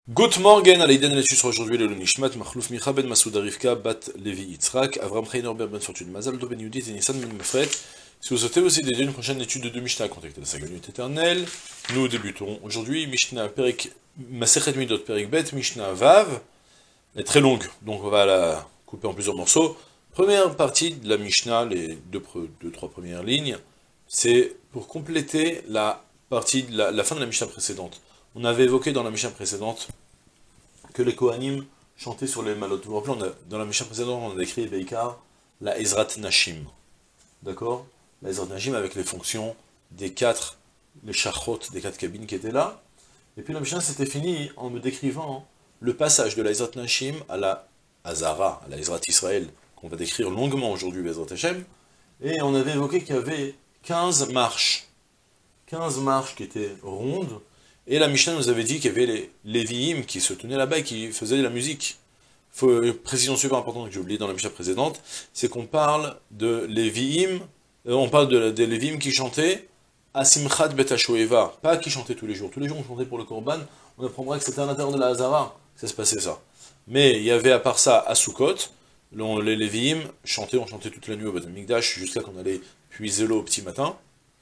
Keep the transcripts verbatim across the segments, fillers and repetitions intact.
Good morning, à l'Aïden Letchus aujourd'hui le Nishmat, Machlouf Micha ben Masouda Rivka, Bat Levi Yitzhak, Avram Chayin Orber ben Fortune Mazal, Do ben Yudit et Nissan ben Mefret. Si vous souhaitez aussi d'aider une prochaine étude de Mishnah, contactez la Saga Unité éternelle. Nous débutons aujourd'hui Mishnah Perik, Masechet Midot Perik Bet, Mishnah Vav. Elle est très longue, donc on va la couper en plusieurs morceaux. Première partie de la Mishnah, les deux, deux trois premières lignes, c'est pour compléter la partie de la, la fin de la Mishnah précédente. On avait évoqué dans la Mishnah précédente que les Kohanim chantaient sur les malot. Vous vous rappelez, on a, dans la Mishnah précédente, on a écrit Beikar, la Ezrat Nashim. D'accord? La Ezrat Nashim avec les fonctions des quatre, les shachot des quatre cabines qui étaient là. Et puis la Mishnah s'était finie en me décrivant le passage de la Ezrat Nashim à la Hazara, à la Ezrat Israël, qu'on va décrire longuement aujourd'hui, Bezrat Hashem. Et on avait évoqué qu'il y avait quinze marches. quinze marches qui étaient rondes. Et la Mishnah nous avait dit qu'il y avait les Lévi'im qui se tenaient là-bas et qui faisaient de la musique. Faut, une précision super importante que j'ai oubliée dans la Mishnah précédente, c'est qu'on parle de Lévi'im, euh, on parle de, des Lévi'im qui chantaient à Simchat Bet HaShoeva, pas qui chantaient tous les jours. Tous les jours on chantait pour le Korban, on apprendra que c'était à l'intérieur de la Hazara que ça se passait ça. Mais il y avait à part ça, à Sukkot, les Lévi'im chantaient, on chantait toute la nuit au Beth Amikdash, jusqu'à qu'on allait puiser l'eau au petit matin.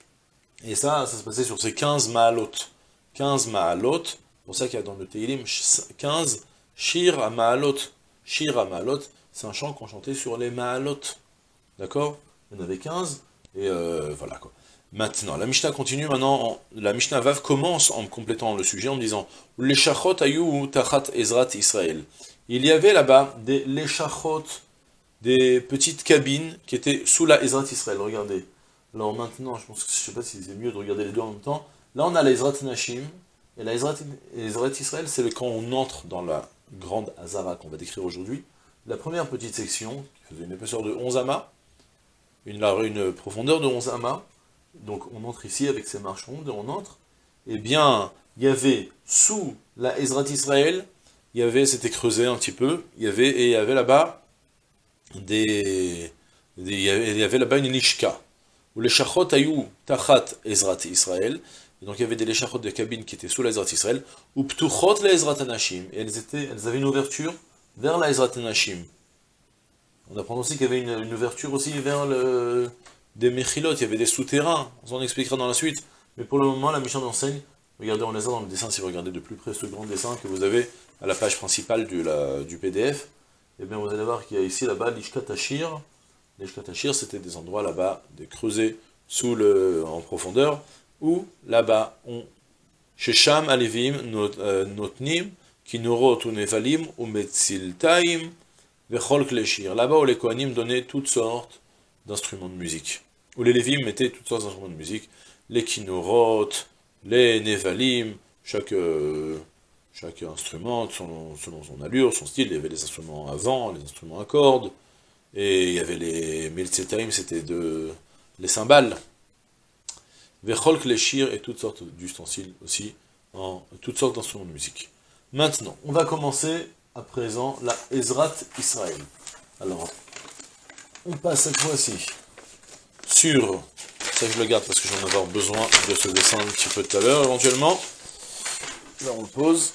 Et ça, ça se passait sur ces quinze ma'alot. quinze ma'alot, c'est pour ça qu'il y a dans le Teilim quinze shir à ma'alot. Shir à ma'alot, c'est un chant qu'on chantait sur les ma'alot. D'accord? Il y en avait quinze, et euh, voilà quoi. Maintenant, la Mishnah continue maintenant, en, la Mishnah Vav commence en complétant le sujet en me disant les shachot ayu tachat ezrat Israël. Il y avait là-bas des leshachot, des petites cabines qui étaient sous la Ezrat Israël. Regardez. Alors maintenant, je pense que je sais pas si c'est mieux de regarder les deux en même temps. Là, on a la Ezrat Nashim, et la Ezrat, Ezrat Israël, c'est quand on entre dans la grande Hazara qu'on va décrire aujourd'hui. La première petite section, qui faisait une épaisseur de onze amas, une, une profondeur de onze amas, donc on entre ici avec ces marches rondes, et on entre, eh bien, il y avait sous la Ezrat Israël, il y avait, c'était creusé un petit peu, il y avait, et il y avait là-bas des, des, il y avait, il y avait là-bas une lishka, où les shachot ayou tachat Ezrat Israël. Et donc il y avait des léchachot de cabines qui étaient sous la Ezrat Israël, ou ptuchot la Ezrat Anashim, et elles, étaient, elles avaient une ouverture vers la Ezrat Anashim. On apprend aussi qu'il y avait une, une ouverture aussi vers le, des Mechilot, il y avait des souterrains, on s'en expliquera dans la suite. Mais pour le moment, la Mishnah enseigne, regardez, on les a dans le dessin, si vous regardez de plus près ce grand dessin que vous avez à la page principale du, la, du P D F, et bien vous allez voir qu'il y a ici là-bas l'Ishkat Ashir. L'Ishkat Ashir, c'était des endroits là-bas, des creusets sous le, en profondeur, où là-bas, on Shesham Alevim Notnim, Kinorot ou Nevalim, ou Metziltaim, Vechol Kleshir. Là-bas où les Kohanim donnaient toutes sortes d'instruments de musique. Où les Lévim mettaient toutes sortes d'instruments de musique. Les Kinorot, les Nevalim, chaque, euh, chaque instrument selon, selon son allure, son style. Il y avait les instruments à vent, les instruments à cordes. Et il y avait les Metziltaim, c'était de, les cymbales. Vechol Kleshir et toutes sortes d'ustensiles aussi, en toutes sortes d'instruments de musique. Maintenant, on va commencer à présent la Ezrat Israël. Alors, on passe cette fois-ci sur, ça je le garde parce que j'en vais avoir besoin de ce dessin un petit peu tout à l'heure éventuellement. Là on le pose.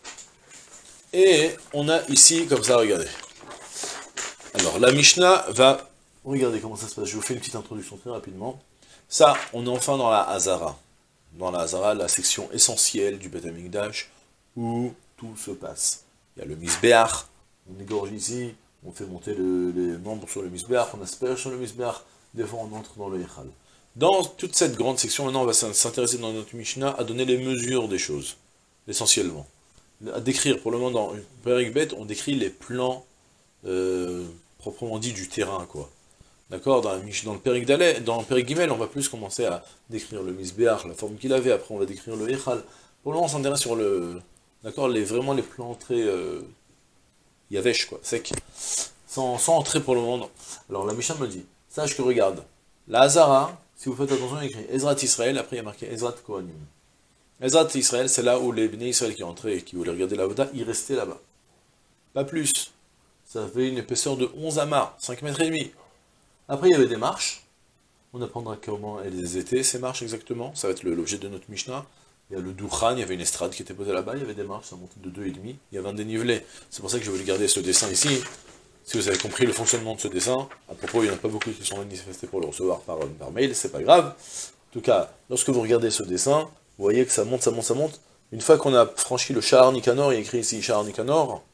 Et on a ici, comme ça, regardez. Alors, la Mishnah va, regardez comment ça se passe, je vous fais une petite introduction très rapidement. Ça, on est enfin dans la Hazara. Dans la Hazara, la section essentielle du Beth Amikdash, où tout se passe. Il y a le Misbeach, on égorge ici, on fait monter le, les membres sur le Misbeach, on asperge sur le Misbeach, des fois on entre dans le Echal. Dans toute cette grande section, maintenant on va s'intéresser dans notre Mishnah à donner les mesures des choses, essentiellement. À décrire, pour le moment dans Perik Bet, on décrit les plans, euh, proprement dit, du terrain, quoi. D'accord, dans, dans le Perik Daleh, dans le Perik Gimel, on va plus commencer à décrire le Misbeach, la forme qu'il avait, après on va décrire le Echal. Pour le moment, on s'intéresse sur le, d'accord, les, vraiment les plans très euh, yavesh, quoi, sec, sans, sans entrer pour le moment. Non. Alors la Mishnah me dit, sache que regarde, la Hazara, si vous faites attention, il y a écrit Ezrat Israël, après il y a marqué Ezrat Kohanim. Ezrat Israël, c'est là où les Bnei Israël qui entraient et qui voulaient regarder la Voda, ils restaient là-bas. Pas plus. Ça avait une épaisseur de onze amas, cinq mètres et demi. Après, il y avait des marches. On apprendra comment elles étaient, ces marches exactement. Ça va être l'objet de notre Mishnah. il y a le Doukhan, il y avait une estrade qui était posée là-bas, il y avait des marches, ça montait de deux virgule cinq, il y avait un dénivelé. C'est pour ça que je voulais garder ce dessin ici. Si vous avez compris le fonctionnement de ce dessin, à propos, il n'y en a pas beaucoup qui sont manifestés pour le recevoir par, par mail, c'est pas grave. En tout cas, lorsque vous regardez ce dessin, vous voyez que ça monte, ça monte, ça monte. Une fois qu'on a franchi le Shahar Nicanor, il y a écrit ici Shahar Nicanor,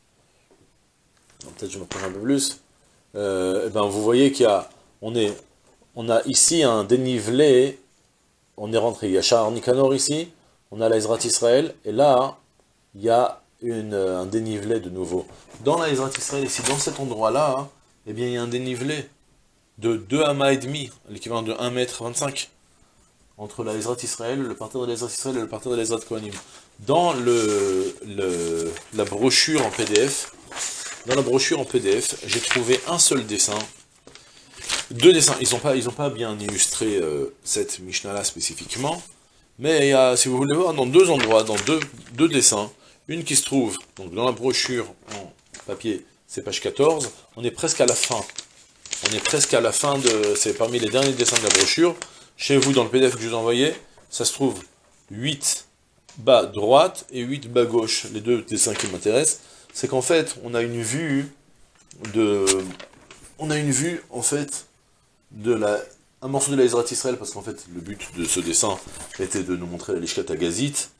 peut-être je me prends un peu plus, euh, et ben vous voyez qu'il y a, on, est, on a ici un dénivelé, on est rentré, il y a Shahar Nicanor ici, on a la Ezrat Israël, et là, il y a une, un dénivelé de nouveau. Dans la Ezrat Israël, ici, dans cet endroit-là, hein, eh bien, il y a un dénivelé de deux amas et demi, l'équivalent de un mètre vingt-cinq, entre la Ezrat Israël, le parterre de la Ezrat Israël et le parterre de la Ezrat Kohanim. Dans le, le, la brochure en P D F, dans la brochure en P D F, j'ai trouvé un seul dessin, deux dessins, ils n'ont pas, ils ont pas bien illustré euh, cette Mishnah-là spécifiquement, mais il y a, si vous voulez voir, dans deux endroits, dans deux, deux dessins, une qui se trouve donc dans la brochure en papier, c'est page quatorze, on est presque à la fin. On est presque à la fin de... C'est parmi les derniers dessins de la brochure. Chez vous, dans le P D F que je vous ai envoyé, ça se trouve huit bas droite et huit bas gauche. Les deux dessins qui m'intéressent, c'est qu'en fait, on a une vue de... On a une vue, en fait, de la... un morceau de la Ezrat Israël, parce qu'en fait, le but de ce dessin était de nous montrer la Lishkat Agazit.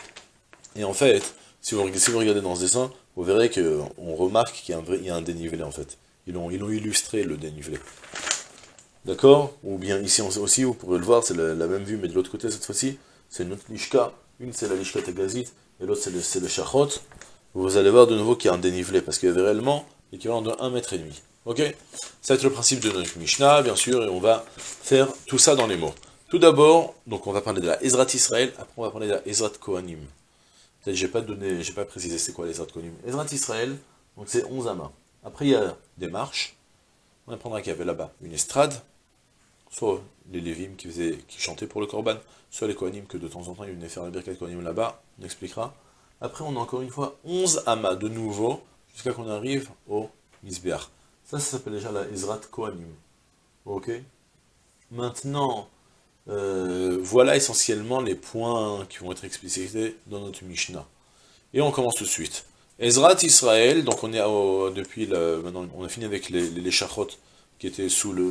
Et en fait, si vous, si vous regardez dans ce dessin, vous verrez qu'on remarque qu'il y a un, vrai, il y a un dénivelé, en fait. Ils ont, ils ont illustré le dénivelé. D'accord? Ou bien ici aussi, vous pourrez le voir, c'est la, la même vue, mais de l'autre côté cette fois-ci, c'est une autre lishka. Une c'est la lishka tagazit, et l'autre c'est le, le shachot. Vous allez voir de nouveau qu'il y a un dénivelé, parce qu'il y avait réellement l'équivalent de un mètre et demi. Ok? Ça va être le principe de notre Mishnah, bien sûr, et on va faire tout ça dans les mots. Tout d'abord, donc on va parler de la Ezrat Israël, après on va parler de la Ezrat Kohanim. Peut-être j'ai pas donné, j'ai pas précisé c'est quoi les Ezrat Kohanim. Ezrat Israël, donc c'est onze amas. Après il y a des marches. On apprendra qu'il y avait là-bas une estrade, soit les Lévim qui, faisaient, qui chantaient pour le Korban, soit les Kohanim que de temps en temps ils venaient faire la Birkat Kohanim là-bas, on expliquera. Après on a encore une fois onze amas de nouveau, jusqu'à qu'on arrive au Mizbeach. Ça, ça s'appelle déjà la Ezrat Kohanim. Ok? Maintenant, euh, voilà essentiellement les points qui vont être explicités dans notre Mishnah. Et on commence tout de suite. Ezrat Israël, donc on est au, depuis le, maintenant on a fini avec les, les, les shachot qui étaient sous le,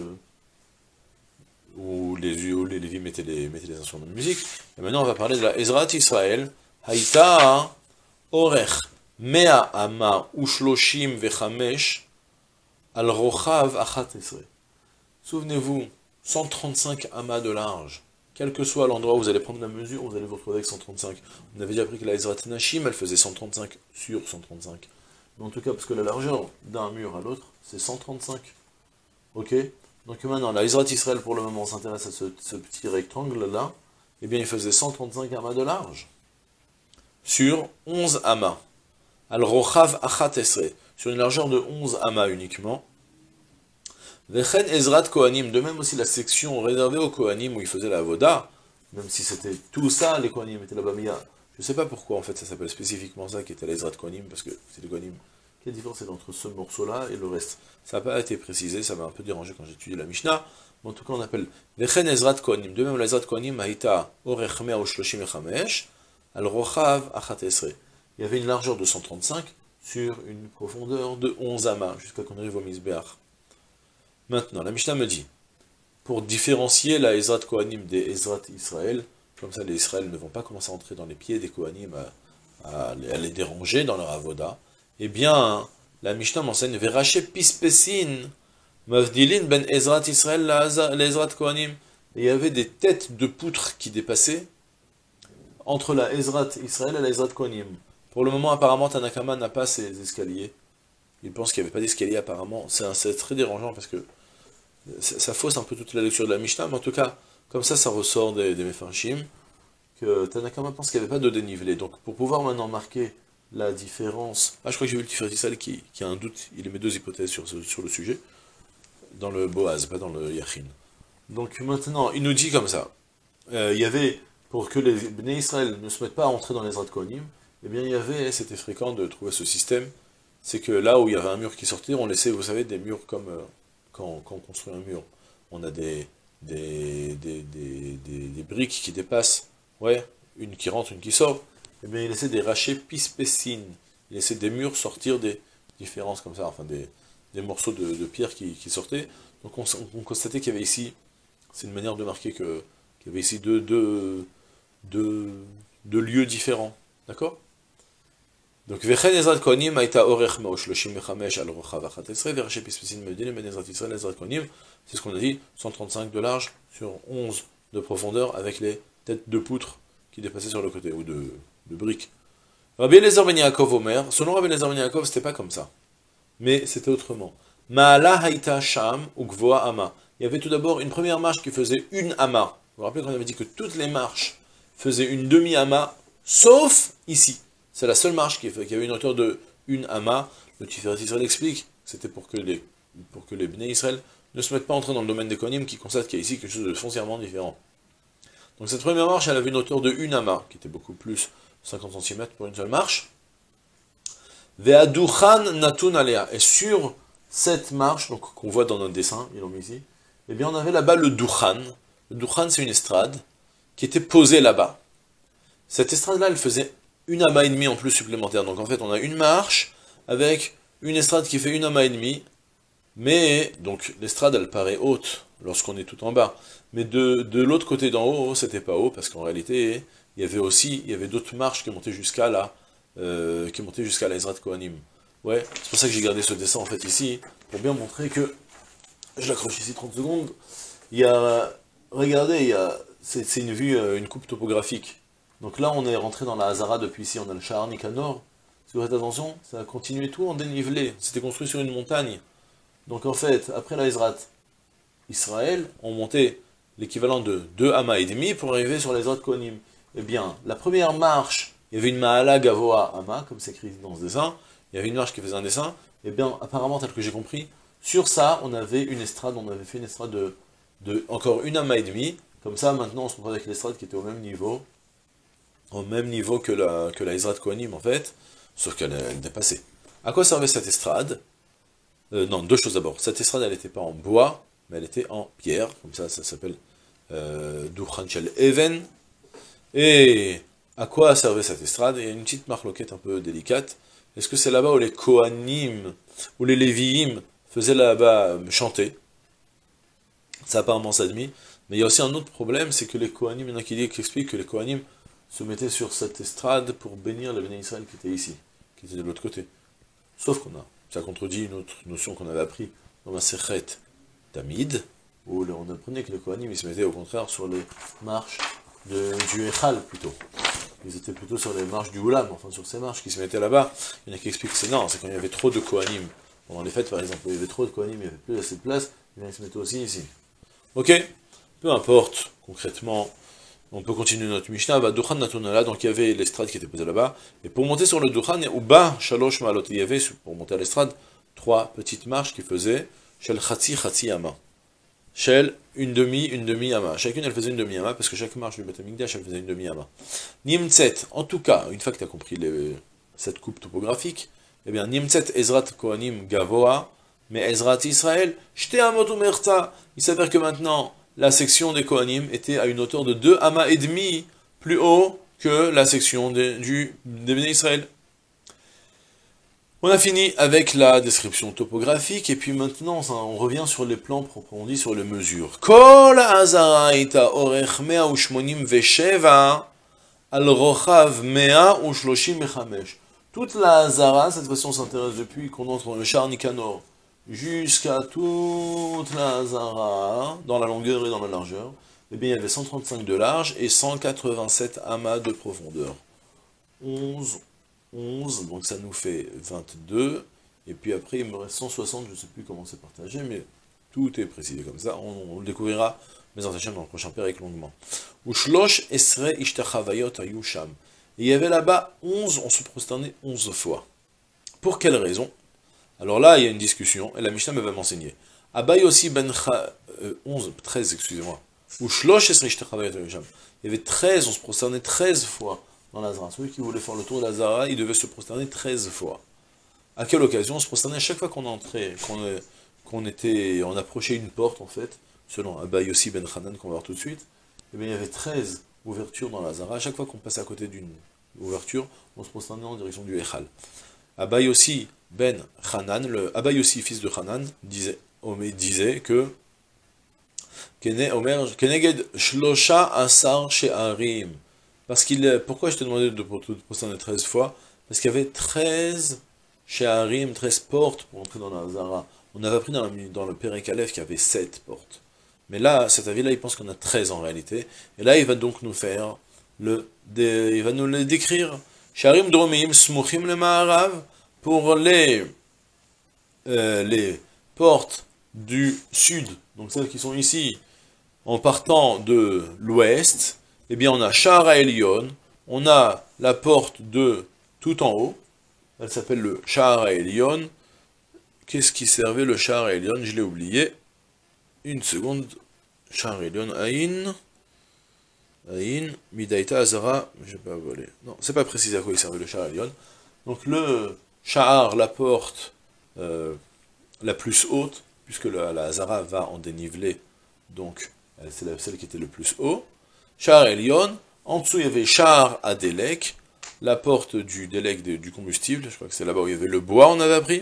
où les où les Lévis mettaient les, mettaient les instruments de musique, et maintenant on va parler de la Ezrat Israël, Haïta Orech Mea Ama Ushloshim Vechamesh Al Rochav Achat Esre. Souvenez-vous, cent trente-cinq amas de large. Quel que soit l'endroit où vous allez prendre la mesure, vous allez vous retrouver avec cent trente-cinq. On avait déjà appris que la Ezrat Nashim, elle faisait cent trente-cinq sur cent trente-cinq. Mais en tout cas, parce que la largeur d'un mur à l'autre, c'est cent trente-cinq. Ok? Donc maintenant, la Ezrat Israël, pour le moment, s'intéresse à ce, ce petit rectangle-là. Eh bien, il faisait cent trente-cinq amas de large. Sur onze amas. Al-Rochav Achat Esre. Sur une largeur de onze amas uniquement. Vechen Ezrat Kohanim, de même aussi la section réservée aux Kohanim où ils faisaient la Avoda, même si c'était tout ça, les Kohanim étaient là-bas, mais il y a, je ne sais pas pourquoi en fait ça s'appelle spécifiquement ça qui était l'Ezrat Kohanim, parce que c'est les Kohanim. Quelle différence est entre ce morceau-là et le reste? Ça n'a pas été précisé, ça m'a un peu dérangé quand j'ai étudié la Mishnah, mais en tout cas on appelle Vechen Ezrat Kohanim, de même l'Ezrat Kohanim, Haïta Orech Mea Ushloshim Echamesh, Al Rochav Achat Esre. Il y avait une largeur de cent trente-cinq sur une profondeur de onze amas, jusqu'à qu'on arrive au Mizbeach. Maintenant, la Mishnah me dit, pour différencier la Ezrat Kohanim des Ezrat Israël, comme ça les Israël ne vont pas commencer à entrer dans les pieds des Kohanim, à, à, à les déranger dans leur avoda, eh bien, la Mishnah m'enseigne, Veraché pispesin, mavdilin ben Ezrat Israël la Ezrat Kohanim. Et il y avait des têtes de poutres qui dépassaient entre la Ezrat Israël et la Ezrat Kohanim. Pour le moment, apparemment, Tanakama n'a pas ces escaliers. Il pense qu'il n'y avait pas d'escalier apparemment. C'est très dérangeant parce que ça fausse un peu toute la lecture de la Mishnah, mais en tout cas, comme ça, ça ressort des, des Mefarshim, que Tanakama pense qu'il n'y avait pas de dénivelé. Donc, pour pouvoir maintenant marquer la différence... Ah, je crois que j'ai vu le Tiferet Israël qui, qui a un doute, il émet deux hypothèses sur, sur le sujet, dans le Boaz, pas dans le Yachin. Donc maintenant, il nous dit comme ça, euh, il y avait, pour que les Bnei Israël ne se mettent pas à entrer dans les Ezrat Kohanim, eh bien il y avait, c'était fréquent de trouver ce système, c'est que là où il y avait un mur qui sortait, on laissait, vous savez, des murs comme... Euh, Quand, quand on construit un mur, on a des, des, des, des, des, des briques qui dépassent, ouais, une qui rentre, une qui sort, eh bien il laissait des rachets pispessines, il laissait des murs sortir des différences comme ça, enfin des, des morceaux de, de pierre qui, qui sortaient. Donc on, on constatait qu'il y avait ici, c'est une manière de marquer que, qu'il y avait ici deux, deux, deux, deux lieux différents, d'accord? Donc, Vechen Ezrat Kohanim Aïta Orech Mao Shloshim Mechamesh Al Rochav Achat Esrei Veraché Pispessin Medin Ben Ezrat Israël Ezrat Kohanim, c'est ce qu'on a dit, cent trente-cinq de large sur onze de profondeur avec les têtes de poutres qui dépassaient sur le côté, ou de, de briques. Rabbi Eliezer Ben Yaakov Omer, selon Rabbi Eliezer Ben Yaakov, c'était pas comme ça, mais c'était autrement. Ma'ala Haïta Sham Ugvoa Ama. Il y avait tout d'abord une première marche qui faisait une ama. Vous vous rappelez qu'on avait dit que toutes les marches faisaient une demi-ama, sauf ici. C'est la seule marche qui, qui avait une hauteur de une ama. Le Tiferet Israël explique que c'était pour que les pour que les Bnei Israël ne se mettent pas entrer dans le domaine des Kohanim, qui constate qu'il y a ici quelque chose de foncièrement différent. Donc cette première marche, elle avait une hauteur de une ama, qui était beaucoup plus, cinquante centimètres pour une seule marche. Ve'aduchan natun alea. Et sur cette marche, donc qu'on voit dans notre dessin, ils l'ont mis ici, eh bien on avait là-bas le duchan. Le duchan, c'est une estrade qui était posée là-bas. Cette estrade-là, elle faisait une ama et demi en plus supplémentaire. Donc en fait, on a une marche avec une estrade qui fait une ama et demi, mais donc l'estrade, elle paraît haute lorsqu'on est tout en bas. Mais de, de l'autre côté d'en haut, c'était pas haut, parce qu'en réalité, il y avait aussi, il y avait d'autres marches qui montaient jusqu'à là, euh, qui montaient jusqu'à la Ezrat Kohanim. Ouais, c'est pour ça que j'ai gardé ce dessin en fait ici, pour bien montrer que, je l'accroche ici trente secondes, il y a, regardez, il y a, c'est une vue, une coupe topographique. Donc là, on est rentré dans la Hazara depuis ici, on a le Shahar Nikanor. Si vous faites attention, ça a continué tout en dénivelé. C'était construit sur une montagne. Donc en fait, après la Ezrat Israël, on montait l'équivalent de deux amas et demi pour arriver sur les Ezrat Kohanim. Eh bien, la première marche, il y avait une Ma'ala Gavoa Ama, comme c'est écrit dans ce dessin. Il y avait une marche qui faisait un dessin. Eh bien, apparemment, tel que j'ai compris, sur ça, on avait une estrade, on avait fait une estrade de, de encore une ama et demi. Comme ça, maintenant, on se retrouve avec l'estrade qui était au même niveau. Au même niveau que la, que la Ezrat Kohanim en fait, sauf qu'elle elle dépassait. À quoi servait cette estrade? euh, Non, deux choses d'abord. Cette estrade, elle n'était pas en bois, mais elle était en pierre, comme ça, ça s'appelle Duchan Shel Even. Et à quoi servait cette estrade? Il y a une petite marloquette un peu délicate. Est-ce que c'est là-bas où les Kohanim, où les Lévi'im faisaient là-bas chanter? Ça apparemment s'admet. Mais il y a aussi un autre problème, c'est que les Kohanim, il y en a qui, dit, qui expliquent que les Kohanim se mettaient sur cette estrade pour bénir les Bnei Israël qui étaient ici, qui étaient de l'autre côté. Sauf qu'on a, ça contredit une autre notion qu'on avait appris dans la Sechet Tamid, où on apprenait que les Kohanim, ils se mettaient au contraire sur les marches de, du Echal plutôt. Ils étaient plutôt sur les marches du Oulam, enfin sur ces marches qui se mettaient là-bas. Il y en a qui expliquent que c'est non, c'est quand il y avait trop de Kohanim. Pendant les fêtes par exemple, où il y avait trop de Kohanim, il n'y avait plus assez de place, ils se mettaient aussi ici. Ok? Peu importe, concrètement, on peut continuer notre Mishnah, bah, Duchan Natunala, donc il y avait l'estrade qui était posée là-bas, et pour monter sur le Duchan, ou bas, Shalosh Maalot, il y avait, pour monter à l'estrade, trois petites marches qui faisaient Shel Chatzi Chatzi Ama. Shel, une demi, une demi-ama. Chacune, elle faisait une demi-ama, parce que chaque marche du Beth Amikdash, elle faisait une demi-ama. Nimtzet, en tout cas, une fois que tu as compris les, cette coupe topographique, eh bien, Nimtzet Ezrat Kohanim Gavoa, mais Ezrat Israël, Shte Amot Umerta. Il s'avère que maintenant, la section des Kohanim était à une hauteur de deux amas et demi plus haut que la section des, du, des Bnei Israël. On a fini avec la description topographique, et puis maintenant, ça, on revient sur les plans proprement dit, sur les mesures. Kol Hazara ita orech mea ushmonim vesheva al rochav mea ushloshim mechamesh. Toute la Hazara, cette fois-ci on s'intéresse depuis qu'on entre dans le Shahar Nikanor, jusqu'à toute la Hazara, dans la longueur et dans la largeur, eh bien il y avait cent trente-cinq de large et cent quatre-vingt-sept amas de profondeur. onze, onze, donc ça nous fait vingt-deux, et puis après il me reste cent soixante, je ne sais plus comment c'est partagé, mais tout est précisé comme ça, on, on le découvrira, mais en sachant dans le prochain père longuement. Ushlosh esre ishtachavayot ayusham. Et il y avait là-bas onze, on se prosternait onze fois. Pour quelle raison? Alors là, il y a une discussion, et la Mishnah va m'enseigner. Abaye aussi ben euh, onze, treize, excusez-moi. Ou shlosh esre ishtachavayot ayusham. Il y avait treize, on se prosternait treize fois dans la Zara. Celui qui voulait faire le tour de la Zara, il devait se prosterner treize fois. À quelle occasion? On se prosternait à chaque fois qu'on entrait, qu'on qu'on était, on approchait une porte en fait, selon Abaye aussi ben Hanan qu'on va voir tout de suite. Et bien il y avait treize ouverture dans la Zara. À chaque fois qu'on passe à côté d'une ouverture, on se prosternait en direction du Echal. Abaye aussi, ben Hanan, le Abaye aussi, fils de Hanan, disait, disait que Keneged Shlosha Asar She'arim. Parce qu'il pourquoi je t'ai demandé de te prosterner treize fois? Parce qu'il y avait treize She'arim, treize portes pour entrer dans la Zara. On avait appris dans, la, dans le Perek Aleph qu'il y avait sept portes. Mais là, cet avis-là, il pense qu'on a treize en réalité. Et là, il va donc nous faire le, de, il va nous le décrire. Sharim Dromim Smuchim le Ma'arav, pour les, euh, les portes du sud, donc celles qui sont ici, en partant de l'ouest, eh bien on a Shara Elion, on a la porte de tout en haut, elle s'appelle le Shara Elion. Qu'est-ce qui servait le Shara Elion? Je l'ai oublié. Une seconde. Shara Elion, Aïn. Aïn, Midaita Azara, je vais pas voler. Non, c'est pas précisé à quoi il servait le Shara Elion. Donc le Sha'ar, la porte euh, la plus haute, puisque la, la Zara va en dénivelé, donc c'est celle qui était le plus haut. Sha'ar Elion, en dessous il y avait Sha'ar Adelek, la porte du délec de, du combustible, je crois que c'est là-bas où il y avait le bois, on avait appris.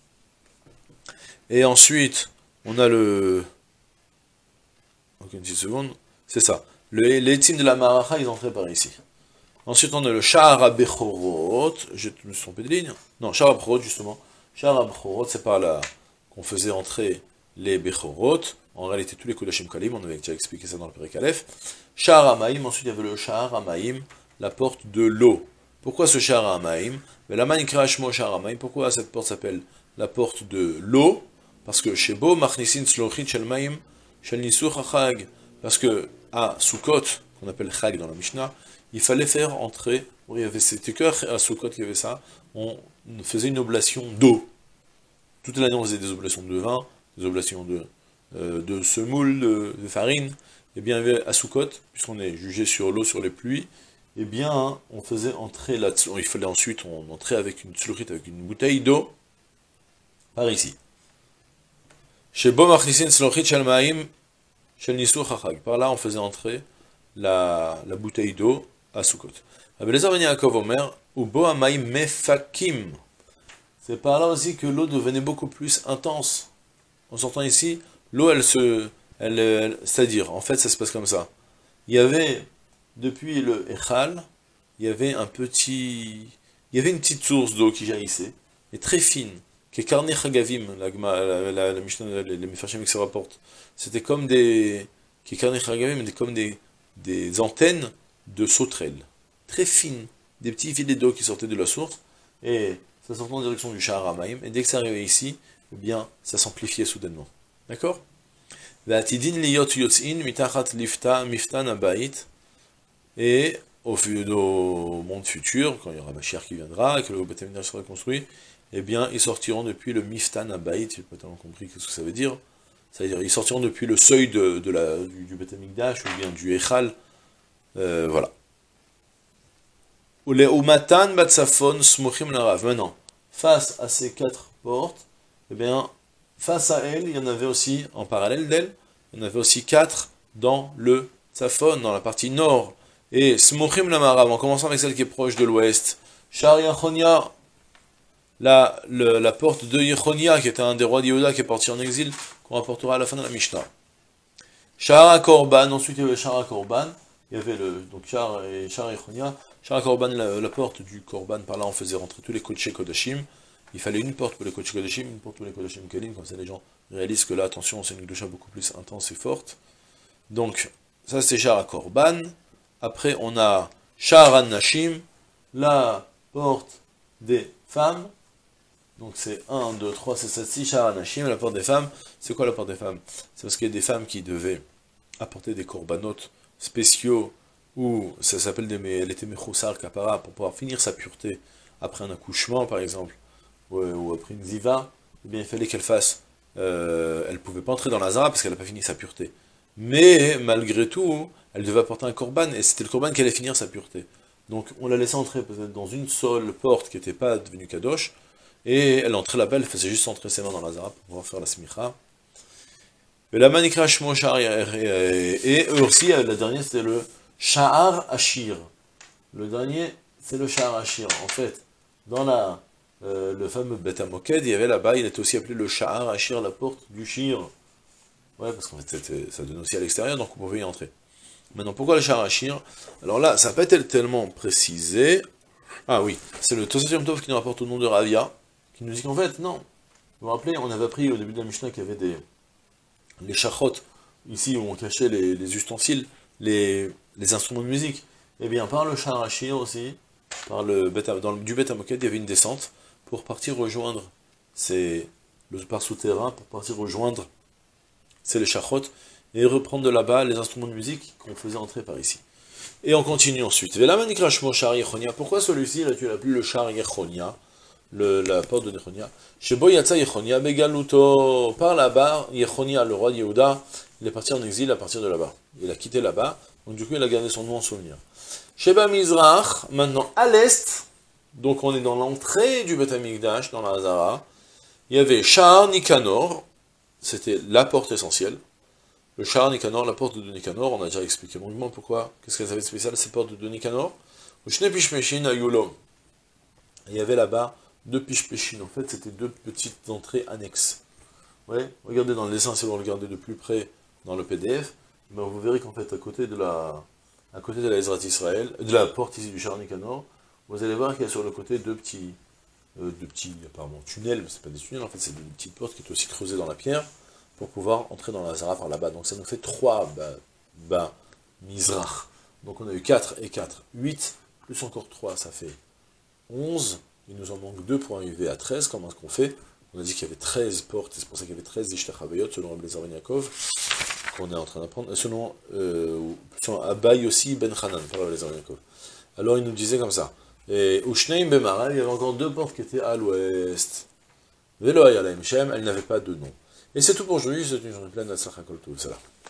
Et ensuite, on a le... Ok, une petite seconde, c'est ça. Le, les teams de la Maracha, ils entraient par ici. Ensuite, on a le Sha'ar HaBechorot, je me suis trompé de ligne. Non, Sha'ar HaBechorot, justement. Sha'ar HaBechorot, c'est par là qu'on faisait entrer les Bechorot. En réalité, tous les Kodashim Kalim, on avait déjà expliqué ça dans le Perek Aleph. Sha'ar HaMaïm, ensuite il y avait le Sha'ar HaMaïm, la porte de l'eau. Pourquoi ce Sha'ar HaMaïm? Mais la Manikra Shmo Sha'ar HaMaïm, pourquoi cette porte s'appelle la porte de l'eau? Parce que chez Bo, Machnisin Slochit Shel Maïm, Shel Nisur HaChag. Parce que à Sukkot, qu'on appelle Chag dans la Mishnah, il fallait faire entrer, oui, il y avait, c'était que à Sukkot qu'il y avait ça, on faisait une oblation d'eau. Toute l'année on faisait des oblations de vin, des oblations de, euh, de semoule, de, de farine, et bien à Sukkot, puisqu'on est jugé sur l'eau, sur les pluies, et bien hein, on faisait entrer là, il fallait ensuite on entrait avec une tzluchit, avec une bouteille d'eau, par ici. Chez Bo Machnisin Tzluchit Shel Maïm, Shel Nisur Chachag. Par là on faisait entrer la, la bouteille d'eau à Sukkot. Abelazar ben Yaakov Omer, Ubo Amaim Mefakim. C'est par là aussi que l'eau devenait beaucoup plus intense. En sortant ici, l'eau, elle se... Elle, elle, c'est-à-dire, en fait, ça se passe comme ça. Il y avait, depuis le Echal, il y avait un petit... Il y avait une petite source d'eau qui jaillissait, et très fine, qui est Karne Chagavim, la, la, la, la Mishnah, les Mefarshim qui se rapportent. C'était comme des... Qui est Karne Chagavim, comme des, des antennes de sauterelles. Très fines, des petits filets d'eau qui sortaient de la source, et ça sortait en direction du Sha'ar HaMaïm, et dès que ça arrivait ici, eh bien, ça s'amplifiait soudainement. D'accord? Et au, au monde futur, quand il y aura Mashiach qui viendra, et que le Beth Amikdash sera construit, eh bien, ils sortiront depuis le Miftan Abayit, je n'ai pas tellement compris ce que ça veut dire, c'est-à-dire, ils sortiront depuis le seuil de, de la, du, du Beth Amikdash, ou bien du Echal, euh, voilà. Maintenant, face à ces quatre portes, eh bien, face à elles, il y en avait aussi, en parallèle d'elles, il y en avait aussi quatre dans le Tzafon, dans la partie nord. Et Smochim Lamarav, en commençant avec celle qui est proche de l'ouest, Shar Yechonia, la, le, la porte de Yechonia, qui était un des rois d'Yehuda qui est parti en exil, qu'on rapportera à la fin de la Mishnah. Shara Korban, ensuite il y avait Shara Korban, il y avait le, donc Shar et Shar Yechonia. Shara Korban, la, la porte du Korban, par là on faisait rentrer tous les Kodesh Kodashim. Il fallait une porte pour les Kodesh Kodashim, une porte pour les Kodashim Kalim, comme ça les gens réalisent que là, attention, c'est une Kedusha beaucoup plus intense et forte. Donc, ça c'est Shara Korban. Après, on a Shara Nashim, la porte des femmes. Donc c'est un, deux, trois, c'est celle-ci, Shara Nashim, la porte des femmes. C'est quoi la porte des femmes? C'est parce qu'il y a des femmes qui devaient apporter des corbanotes spéciaux, ou ça s'appelle des, elle était mechoussar kapara, pour pouvoir finir sa pureté après un accouchement par exemple, ou, ou après une ziva, eh bien il fallait qu'elle fasse, euh, elle ne pouvait pas entrer dans la zara parce qu'elle n'a pas fini sa pureté. Mais malgré tout, elle devait apporter un korban, et c'était le korban qui allait finir sa pureté. Donc on la laissait entrer peut-être dans une seule porte qui n'était pas devenue kadosh, et elle entrait là-bas, elle faisait juste entrer ses mains dans la zara pour pouvoir faire la smicha. Et la manikra shmo shar, et eux aussi, la dernière c'était le Sha'ar Ashir. Le dernier, c'est le Sha'ar Ashir. En fait, dans la, euh, le fameux Bet HaMoked, il y avait là-bas, il était aussi appelé le Sha'ar Ashir, la porte du Shir. Ouais, parce qu'en fait, ça donne aussi à l'extérieur, donc on pouvait y entrer. Maintenant, pourquoi le Sha'ar Ashir? Alors là, ça n'a pas été tellement précisé. Ah oui, c'est le Tosafot Yom Tov qui nous rapporte au nom de Ravia, qui nous dit qu'en fait, non. Vous vous rappelez, on avait appris au début de la Mishnah qu'il y avait des les chachot, ici où on cachait les, les ustensiles, les, les instruments de musique. Eh bien, par le Sha'ar Ashir aussi, par le, dans le, du Bet HaMoked, il y avait une descente pour partir rejoindre, c'est le par souterrain, pour partir rejoindre, c'est les chachot, et reprendre de là-bas les instruments de musique qu'on faisait entrer par ici. Et on continue ensuite. Pourquoi celui-ci, là tu l'appelles le Sha'ar Yechonia, le, la porte de Yechonia? Chez Boyatza Yechonia, Begaluto, par là-bas, Yechonia, le roi de Yehuda, il est parti en exil à partir de là-bas. Il a quitté là-bas, donc du coup il a gardé son nom en souvenir. Sheba Mizrach, maintenant à l'est, donc on est dans l'entrée du Beth Amikdash, dans la Hazara, il y avait Sha'ar Nikanor, c'était la porte essentielle. Le Sha'ar Nikanor, la porte de Nikanor, on a déjà expliqué longuement pourquoi, qu'est-ce qu'elle avait de spécial, cette porte de Nikanor. Il y avait là-bas deux pishpeshin, en fait c'était deux petites entrées annexes. Ouais, regardez dans le dessin, si vous regardez de plus près dans le P D F, ben vous verrez qu'en fait à côté de la à côté de la Ezrat Israël, de la porte ici du Sha'ar Nikanor, vous allez voir qu'il y a sur le côté deux petits, euh, deux petits apparemment tunnels, mais c'est pas des tunnels, en fait c'est des petites portes qui étaient aussi creusées dans la pierre, pour pouvoir entrer dans la Hazara par là-bas. Donc ça nous fait trois bah, bah, Mizrach. Donc on a eu quatre et quatre, huit, plus encore trois, ça fait onze. Il nous en manque deux pour arriver à treize. Comment est-ce qu'on fait? On a dit qu'il y avait treize portes, c'est pour ça qu'il y avait treize Ishtachavayot, selon Rabbi Eliezer ben Yaakov, qu'on est en train d'apprendre, selon, euh, selon Abaye aussi Ben Hanan, par Rabbi Eliezer ben Yaakov. Alors il nous disait comme ça, et Ushneim Bemarav, il y avait encore deux portes qui étaient à l'ouest. Velo Ayalaim Shem, elles n'avaient pas de nom. Et c'est tout pour aujourd'hui, c'est une journée pleine d'Atzlacha Kol Tov.